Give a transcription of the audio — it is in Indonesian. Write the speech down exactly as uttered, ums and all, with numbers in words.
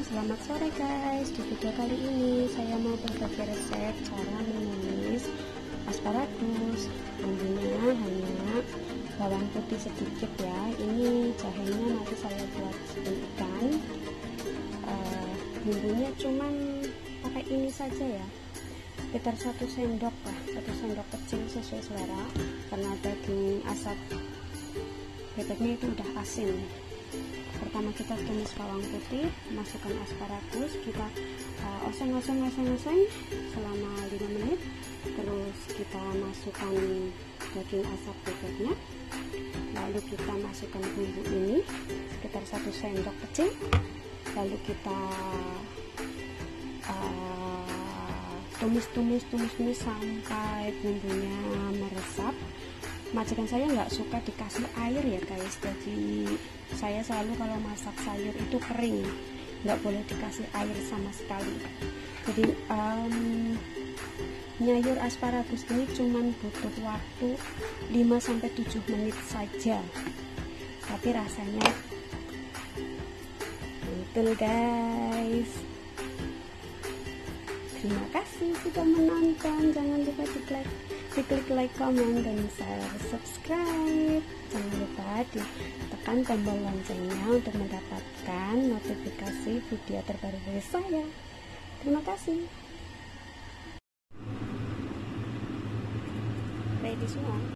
selamat sore guys. Di video kali ini saya mau berbagi resep cara menumis asparagus. Bumbunya hanya bawang putih sedikit ya. Ini jahenya nanti saya buat sepuluh ikan. uh, Bumbunya cuman pakai ini saja ya, sekitar satu sendok lah, satu sendok kecil sesuai selera, karena daging asap bebeknya itu udah asin. Pertama kita tumis bawang putih, masukkan asparagus, kita uh, oseng-oseng oseng-oseng selama lima menit. Terus kita masukkan daging asap bebeknya, lalu kita masukkan bumbu ini sekitar satu sendok kecil, lalu kita uh, tumis-tumis tumis-tumis sampai bumbunya meresap. Majikan saya nggak suka dikasih air ya guys, jadi saya selalu kalau masak sayur itu kering, nggak boleh dikasih air sama sekali. Jadi um, nyayur asparagus ini cuman butuh waktu lima sampai tujuh menit saja, tapi rasanya mantul guys. Terima kasih sudah menonton, jangan lupa di like klik like, comment, dan share, subscribe. Jangan lupa ditekan tombol loncengnya untuk mendapatkan notifikasi video terbaru dari saya. Terima kasih. Ready semua?